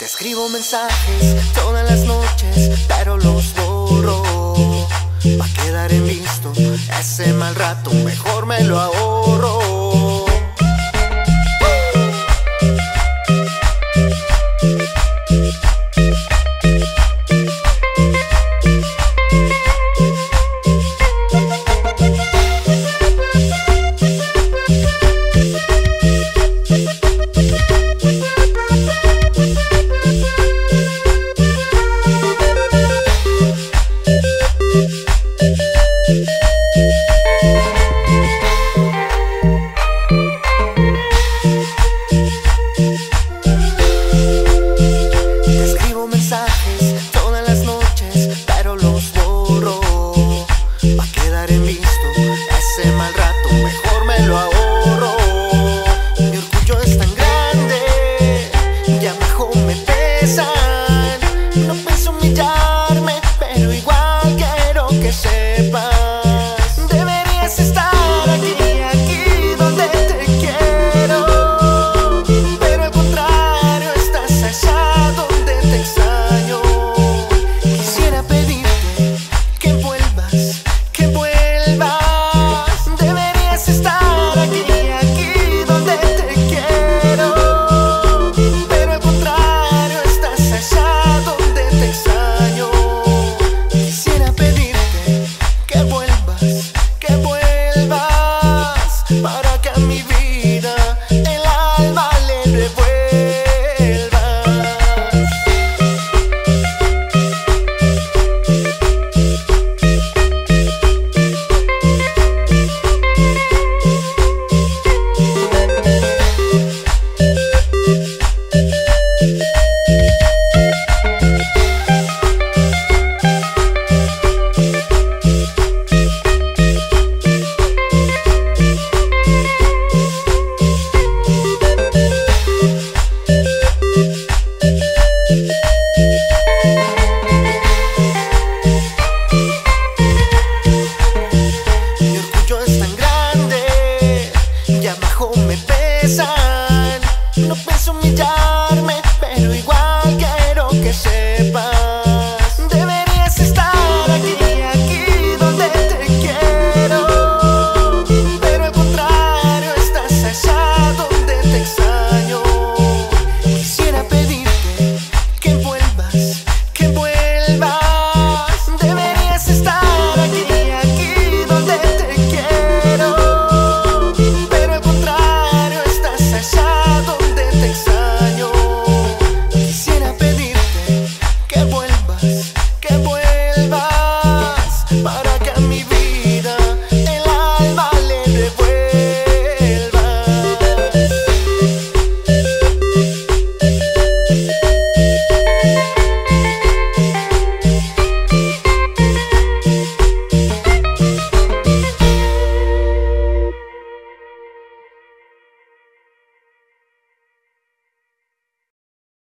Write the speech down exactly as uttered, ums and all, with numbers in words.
Te escribo mensajes todas las noches, pero los borro pa' quedar en visto. Ese mal rato mejor me lo ahorro. No pienso humillarme, pero igual quiero que sepas. Deberías estar aquí, aquí donde te quiero, pero al contrario estás allá donde te extraño. Quisiera pedirte que vuelvas, que vuelvas. Deberías estar aquí, aquí donde te quiero, pero al contrario estás allá donde te extraño. Quisiera pedirte que vuelvas, que vuelvas, para que a mi vida el alma le devuelvas. Me pesan, no pienso humillar.